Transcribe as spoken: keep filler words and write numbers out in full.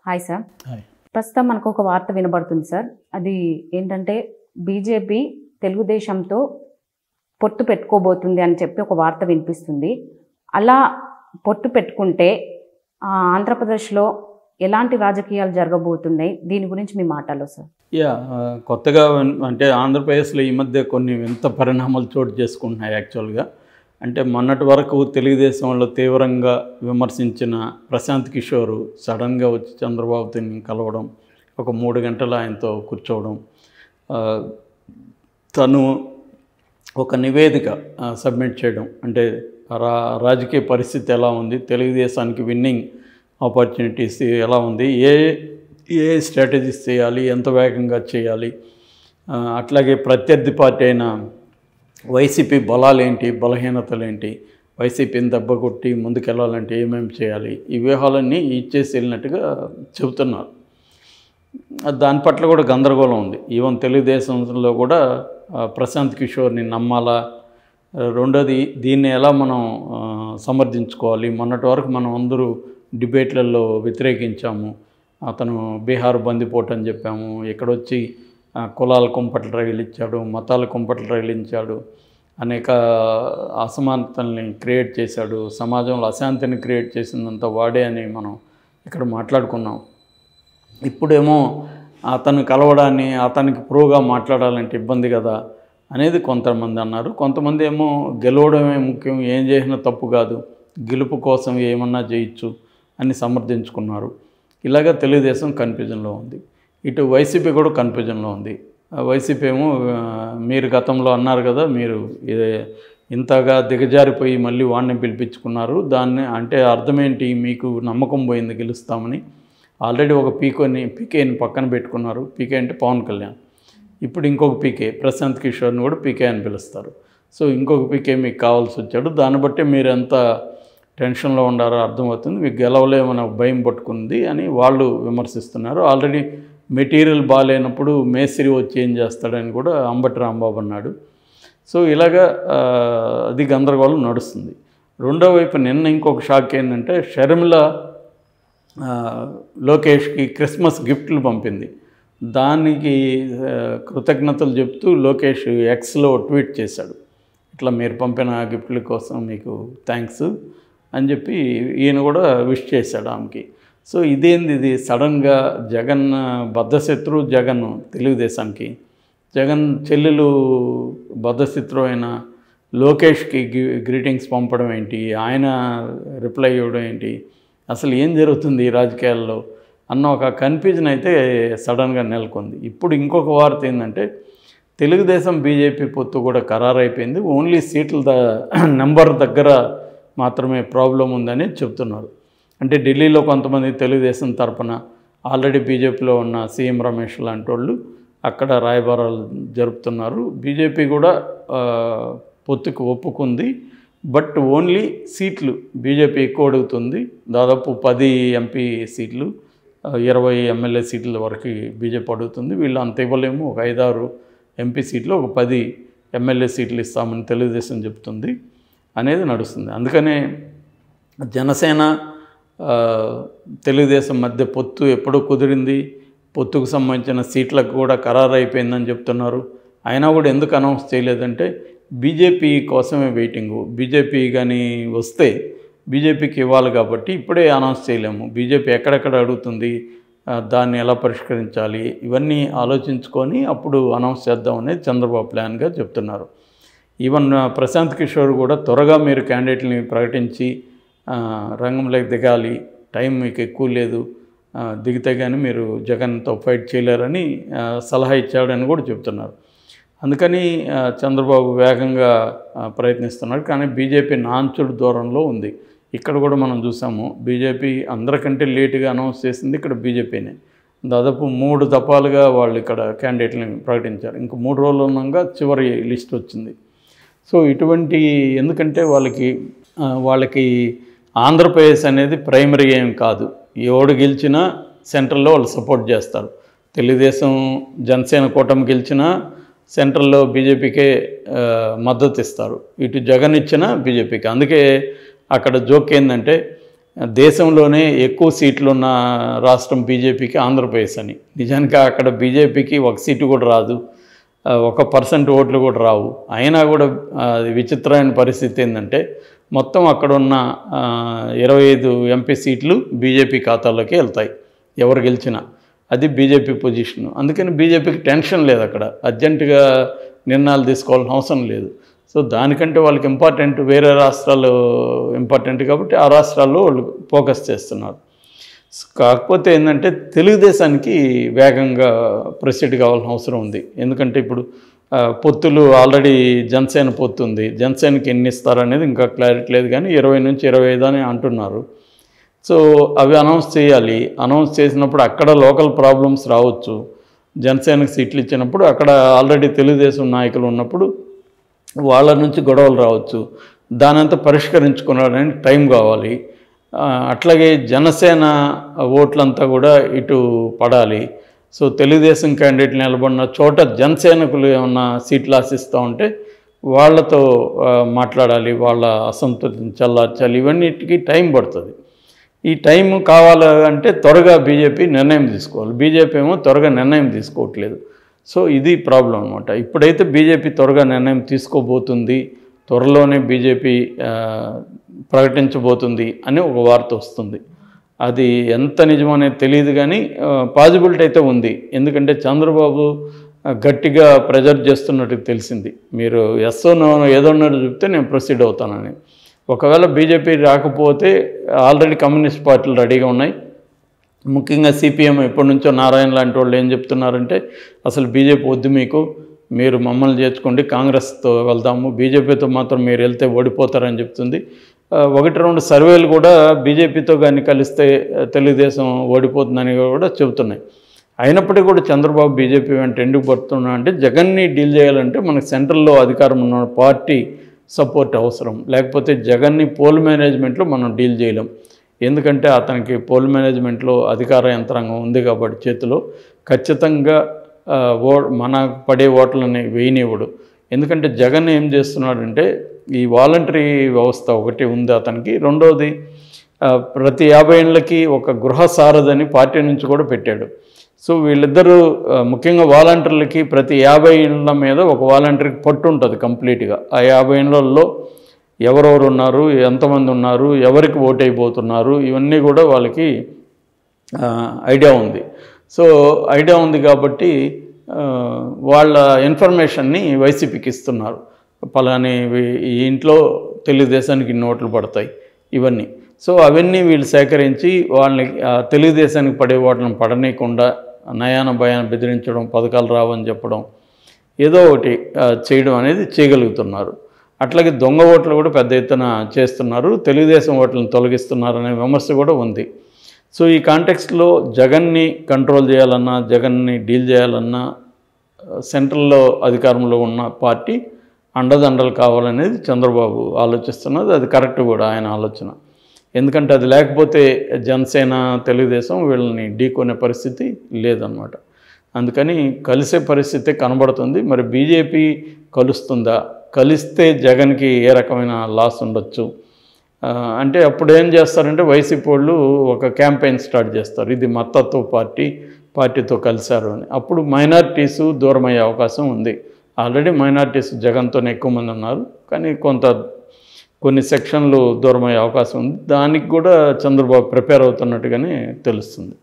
Hi sir. Hi. ప్రస్తుతం మనకు ఒక వార్త వినబడుతుంది సార్. అది ఏంటంటే బీజేపీ తెలుగుదేశంతో పొత్తు పెట్టుకోబోతుంది అని చెప్పి ఒక వార్త వినిపిస్తుంది. అలా పొత్తు పెట్టుకుంటే ఆంధ్రప్రదేశ్లో ఎలాంటి రాజకీయాలు జరగబోతున్నాయి, దీని గురించి మీ మాటలో సార్? యా కొత్తగా అంటే ఆంధ్రప్రదేశ్లో ఈ మధ్య కొన్ని వింత పరిణామాలు చోటు చేసుకుంటున్నాయి. యాక్చువల్గా అంటే మొన్నటి వరకు తెలుగుదేశంలో తీవ్రంగా విమర్శించిన ప్రశాంత్ కిషోర్ సడన్గా వచ్చి చంద్రబాబుతో కలవడం, ఒక మూడు గంటలు ఆయనతో కూర్చోవడం, తను ఒక నివేదిక సబ్మిట్ చేయడం, అంటే రా రాజకీయ పరిస్థితి ఎలా ఉంది, తెలుగుదేశానికి విన్నింగ్ ఆపర్చునిటీస్ ఎలా ఉంది, ఏ ఏ స్ట్రాటజీస్ చేయాలి, ఎంత వేగంగా చేయాలి, అట్లాగే ప్రత్యర్థి పార్టీ అయిన వైసీపీ బలాలేంటి, బలహీనతలేంటి, వైసీపీని దెబ్బ కొట్టి ముందుకెళ్ళాలంటే ఏమేమి చేయాలి, ఈ వ్యూహాలన్నీ ఇచ్చేసి వెళ్ళినట్టుగా చెబుతున్నారు. దాని పట్ల కూడా గందరగోళం ఉంది. ఈవెన్ తెలుగుదేశంలో కూడా ప్రశాంత్ కిషోర్ని నమ్మాలా, రెండోది దీన్ని ఎలా మనం సమర్థించుకోవాలి. మొన్నటి వరకు మనం అందరూ డిబేట్లలో వ్యతిరేకించాము, అతను బీహార్ బందిపోటు అని చెప్పాము, ఇక్కడొచ్చి కులాల కుంపట్ల రగిలించాడు, మతాల కుంపట్ల రగిలించాడు, అనేక అసమానతల్ని క్రియేట్ చేశాడు, సమాజంలో అశాంతిని క్రియేట్ చేసిందంతా వాడే అని మనం ఇక్కడ మాట్లాడుకున్నాం. ఇప్పుడేమో అతను కలవడాన్ని, అతనికి ప్రోగా మాట్లాడాలంటే ఇబ్బంది కదా అనేది కొంతమంది అన్నారు. కొంతమంది ఏమో గెలవడమే ముఖ్యం, ఏం చేసినా తప్పు కాదు, గెలుపు కోసం ఏమన్నా చేయొచ్చు అని సమర్థించుకున్నారు. ఇలాగ తెలుగుదేశం కన్ఫ్యూజన్లో ఉంది. ఇటు వైసీపీ కూడా కన్ఫ్యూజన్లో ఉంది. వైసీపీ ఏమో మీరు గతంలో అన్నారు కదా, మీరు ఇంతగా దిగజారిపోయి మళ్ళీ వాడిని పిలిపించుకున్నారు, దాన్ని అంటే అర్థమేంటి, మీకు నమ్మకం పోయింది గెలుస్తామని. ఆల్రెడీ ఒక పీకోని పీకేని పక్కన పెట్టుకున్నారు. పీకే అంటే పవన్ కళ్యాణ్. ఇప్పుడు ఇంకొక పీకే ప్రశాంత్ కిషోర్ని కూడా పీకే అని పిలుస్తారు. సో ఇంకొక పీకే మీకు కావాల్సి వచ్చాడు. దాన్ని బట్టి మీరు ఎంత టెన్షన్లో ఉండారో అర్థమవుతుంది. మీకు గెలవలేమన్న భయం పట్టుకుంది అని వాళ్ళు విమర్శిస్తున్నారు. ఆల్రెడీ మెటీరియల్ బాగాలేనప్పుడు మేస్త్రి వచ్చి ఏం చేస్తాడని కూడా అంబటి రాంబాబు అన్నాడు. సో ఇలాగా అది గందరగోళం నడుస్తుంది. రెండో వైపు నిన్న ఇంకొక షాక్ ఏంటంటే షర్మిల లోకేష్కి క్రిస్మస్ గిఫ్ట్లు పంపింది. దానికి కృతజ్ఞతలు చెప్తూ లోకేష్ ఎక్స్లో ట్వీట్ చేశాడు, ఇట్లా మీరు పంపిన గిఫ్ట్ల కోసం మీకు థ్యాంక్స్ అని చెప్పి ఈయన కూడా విష్ చేశాడు ఆమెకి. సో ఇదేంది, ఇది సడన్గా జగన్ బద్ధశత్రు, జగన్ తెలుగుదేశానికి జగన్ చెల్లెలు బద్ధశత్రు అయిన లోకేష్కి గ్రీటింగ్స్ పంపడం ఏంటి, ఆయన రిప్లై ఇవ్వడం ఏంటి, అసలు ఏం జరుగుతుంది ఈ రాజకీయాల్లో అన్న ఒక కన్ఫ్యూజన్ అయితే సడన్గా నెలకొంది. ఇప్పుడు ఇంకొక వార్త ఏంటంటే తెలుగుదేశం బీజేపీ పొత్తు కూడా ఖరారైపోయింది. ఓన్లీ సీట్ల ద నెంబర్ దగ్గర మాత్రమే ప్రాబ్లం ఉందని చెప్తున్నారు. అంటే ఢిల్లీలో కొంతమంది తెలుగుదేశం తరపున ఆల్రెడీ బీజేపీలో ఉన్న సీఎం రమేష్ లాంటి వాళ్ళు అక్కడ రాయబారాలు జరుపుతున్నారు. బీజేపీ కూడా పొత్తుకు ఒప్పుకుంది. బట్ ఓన్లీ సీట్లు బీజేపీ ఎక్కువ అడుగుతుంది. దాదాపు పది ఎంపీ సీట్లు, ఇరవై ఎమ్మెల్యే సీట్ల వరకు బీజేపీ అడుగుతుంది. వీళ్ళు అంత ఇవ్వలేము, ఒక ఐదారు ఎంపీ సీట్లు, ఒక పది ఎమ్మెల్యే సీట్లు ఇస్తామని తెలుగుదేశం చెప్తుంది అనేది నడుస్తుంది. అందుకనే జనసేన తెలుగుదేశం మధ్య పొత్తు ఎప్పుడో కుదిరింది, పొత్తుకు సంబంధించిన సీట్లకు కూడా ఖరారు అయిపోయిందని చెప్తున్నారు. అయినా కూడా ఎందుకు అనౌన్స్ చేయలేదంటే బీజేపీ కోసమే వెయిటింగు. బీజేపీ కానీ వస్తే బీజేపీకి ఇవ్వాలి కాబట్టి ఇప్పుడే అనౌన్స్ చేయలేము. బీజేపీ ఎక్కడెక్కడ అడుగుతుంది, దాన్ని ఎలా పరిష్కరించాలి, ఇవన్నీ ఆలోచించుకొని అప్పుడు అనౌన్స్ చేద్దామనేది చంద్రబాబు ప్లాన్గా చెప్తున్నారు. ఈవెన్ ప్రశాంత్ కిషోర్ కూడా త్వరగా మీరు క్యాండిడేట్ని ప్రకటించి రంగంలోకి దిగాలి, టైం మీకు ఎక్కువ లేదు, దిగితే కానీ మీరు జగన్తో ఫైట్ చేయలేరని సలహా ఇచ్చాడని కూడా చెప్తున్నారు. అందుకని చంద్రబాబు వేగంగా ప్రయత్నిస్తున్నాడు. కానీ బీజేపీ నాంచుడు దూరంలో ఉంది. ఇక్కడ కూడా మనం చూసాము, బీజేపీ అందరికంటే లేటుగా అనౌన్స్ చేసింది ఇక్కడ బీజేపీనే. దాదాపు మూడు దఫాలుగా వాళ్ళు ఇక్కడ క్యాండిడేట్లను ప్రకటించారు. ఇంక మూడు రోజులు ఉన్నాక చివరి లిస్ట్ వచ్చింది. సో ఇటువంటి, ఎందుకంటే వాళ్ళకి వాళ్ళకి ఆంధ్రప్రదేశ్ అనేది ప్రైమరీ ఏం కాదు. ఎవడు గెలిచినా సెంట్రల్లో వాళ్ళు సపోర్ట్ చేస్తారు. తెలుగుదేశం జనసేన కూటమి గెలిచినా సెంట్రల్లో బీజేపీకే మద్దతు ఇస్తారు, ఇటు జగన్ ఇచ్చినా బీజేపీకి. అందుకే అక్కడ జోక్ ఏంటంటే దేశంలోనే ఎక్కువ సీట్లు ఉన్న రాష్ట్రం బీజేపీకి ఆంధ్రప్రదేశ్ అని. నిజానికి అక్కడ బీజేపీకి ఒక సీటు కూడా రాదు, ఒక పర్సెంట్ ఓట్లు కూడా రావు. అయినా కూడా విచిత్రమైన పరిస్థితి ఏంటంటే మొత్తం అక్కడున్న ఇరవై ఐదు ఎంపీ సీట్లు బీజేపీ ఖాతాలోకి వెళ్తాయి ఎవరు గెలిచినా. అది బీజేపీ పొజిషన్. అందుకని బీజేపీకి టెన్షన్ లేదు, అక్కడ అర్జెంటుగా నిర్ణయాలు తీసుకోవాల్సిన అవసరం లేదు. సో దానికంటే వాళ్ళకి ఇంపార్టెంట్ వేరే రాష్ట్రాలు ఇంపార్టెంట్ కాబట్టి ఆ రాష్ట్రాల్లో వాళ్ళు ఫోకస్ చేస్తున్నారు. కాకపోతే ఏంటంటే తెలుగుదేశానికి వేగంగా ప్రొసీడ్ కావాల్సిన అవసరం ఉంది. ఎందుకంటే ఇప్పుడు పొత్తులు ఆల్రెడీ జనసేన పొత్తు ఉంది, జనసేనకి ఎన్ని ఇస్తారనేది ఇంకా క్లారిటీ లేదు, కానీ ఇరవై నుంచి ఇరవై ఐదు అని అంటున్నారు. సో అవి అనౌన్స్ చేయాలి. అనౌన్స్ చేసినప్పుడు అక్కడ లోకల్ ప్రాబ్లమ్స్ రావచ్చు. జనసేనకు సీట్లు ఇచ్చినప్పుడు అక్కడ ఆల్రెడీ తెలుగుదేశం నాయకులు ఉన్నప్పుడు వాళ్ళ నుంచి గొడవలు రావచ్చు. దానంతా పరిష్కరించుకోవడానికి టైం కావాలి. అట్లాగే జనసేన ఓట్లంతా కూడా ఇటు పడాలి. సో తెలుగుదేశం క్యాండిడేట్ నిలబడిన చోట జనసేనకులు ఏమన్నా సీట్లు ఆశిస్తూ ఉంటే వాళ్ళతో మాట్లాడాలి, వాళ్ళ అసంతృప్తిని చల్లార్చాలి. ఇవన్నిటికీ టైం పడుతుంది. ఈ టైం కావాలంటే త్వరగా బీజేపీ నిర్ణయం తీసుకోవాలి. బీజేపీ ఏమో త్వరగా నిర్ణయం తీసుకోవట్లేదు. సో ఇది ప్రాబ్లం అనమాట. ఇప్పుడైతే బీజేపీ త్వరగా నిర్ణయం తీసుకోబోతుంది, త్వరలోనే బీజేపీ ప్రకటించబోతుంది అని ఒక వార్త వస్తుంది. అది ఎంత నిజమనేది తెలియదు, కానీ పాజిబిలిటీ అయితే ఉంది. ఎందుకంటే చంద్రబాబు గట్టిగా ప్రెజర్ చేస్తున్నట్టు తెలిసింది. మీరు ఎస్ఓ నో ఏదోన్నట్టు చెప్తే నేను ప్రొసీడ్ అవుతానని. ఒకవేళ బీజేపీ రాకపోతే ఆల్రెడీ కమ్యూనిస్ట్ పార్టీలు రెడీగా ఉన్నాయి. ముఖ్యంగా సిపిఎం ఎప్పటి నుంచో నారాయణ లాంటి వాళ్ళు ఏం చెప్తున్నారంటే అసలు బీజేపీ వద్దు, మీకు మీరు మమ్మల్ని చేర్చుకోండి, కాంగ్రెస్తో వెళ్దాము, బీజేపీతో మాత్రం మీరు వెళ్తే ఓడిపోతారని చెప్తుంది. ఒకటి రెండు సర్వేలు కూడా బీజేపీతో కానీ కలిస్తే తెలుగుదేశం ఓడిపోతుందని కూడా చెబుతున్నాయి. అయినప్పటికీ కూడా చంద్రబాబు బీజేపీ వెంట ఎందుకు పడుతున్నా అంటే జగన్ని డీల్ చేయాలంటే మనకు సెంట్రల్లో అధికారం ఉన్న పార్టీ సపోర్ట్ అవసరం. లేకపోతే జగన్ని పోల్ మేనేజ్మెంట్లో మనం డీల్ చేయలేం. ఎందుకంటే అతనికి పోల్ మేనేజ్మెంట్లో అధికార యంత్రాంగం ఉంది కాబట్టి చేతిలో ఖచ్చితంగా ఓ మన పడే ఓట్లని వేయనివ్వడు. ఎందుకంటే జగన్ ఏం చేస్తున్నాడంటే ఈ వాలంటరీ వ్యవస్థ ఒకటి ఉంది అతనికి. రెండవది ప్రతి యాభై ఏళ్ళకి ఒక గృహ సారథని పార్టీ నుంచి కూడా పెట్టాడు. సో వీళ్ళిద్దరూ ముఖ్యంగా వాలంటీర్లకి ప్రతి యాభై ఏళ్ళ మీద ఒక వాలంటీర్కి పట్టు ఉంటుంది కంప్లీట్గా. ఆ యాభై ఏళ్ళల్లో ఎవరెవరు ఉన్నారు, ఎంతమంది ఉన్నారు, ఎవరికి ఓటు అయిపోతున్నారు, ఇవన్నీ కూడా వాళ్ళకి ఐడియా ఉంది. సో ఐడియా ఉంది కాబట్టి వాళ్ళ ఇన్ఫర్మేషన్ని వైసీపీకి ఇస్తున్నారు. పలాని ఈ ఇంట్లో తెలుగుదేశానికి నోట్లు పడతాయి ఇవన్నీ. సో అవన్నీ వీళ్ళు సేకరించి వాళ్ళని తెలుగుదేశానికి పడే ఓట్లను పడనీయకుండా నయాన భయాన్ని బెదిరించడం, పథకాలు రావని చెప్పడం, ఏదో ఒకటి చేయడం అనేది చేయగలుగుతున్నారు. అట్లాగే దొంగ ఓట్లు కూడా పెద్ద ఎత్తున చేస్తున్నారు, తెలుగుదేశం ఓట్లను తొలగిస్తున్నారు అనే విమర్శ కూడా ఉంది. సో ఈ కాంటెక్స్ట్లో జగన్ని కంట్రోల్ చేయాలన్నా, జగన్ని డీల్ చేయాలన్నా సెంట్రల్లో అధికారంలో ఉన్న పార్టీ అండదండలు కావాలనేది చంద్రబాబు ఆలోచిస్తున్నది. అది కరెక్ట్ కూడా ఆయన ఆలోచన. ఎందుకంటే అది లేకపోతే జనసేన తెలుగుదేశం వీళ్ళని ఢీకొనే పరిస్థితి లేదన్నమాట. అందుకని కలిసే పరిస్థితి కనబడుతుంది. మరి బీజేపీ కలుస్తుందా, కలిస్తే జగన్కి ఏ రకమైన లాస్ ఉండొచ్చు అంటే అప్పుడు ఏం చేస్తారంటే వైసీపీ వాళ్ళు ఒక క్యాంపెయిన్ స్టార్ట్ చేస్తారు, ఇది మత్తత్వ పార్టీ, పార్టీతో కలిశారు అని. అప్పుడు మైనారిటీసు దూరం అయ్యే అవకాశం ఉంది. ఆల్రెడీ మైనారిటీస్ జగన్తోనే ఎక్కువ మంది ఉన్నారు, కానీ కొంత కొన్ని సెక్షన్లు దూరం అయ్యే అవకాశం ఉంది. దానికి కూడా చంద్రబాబు ప్రిపేర్ అవుతున్నట్టుగానే తెలుస్తుంది.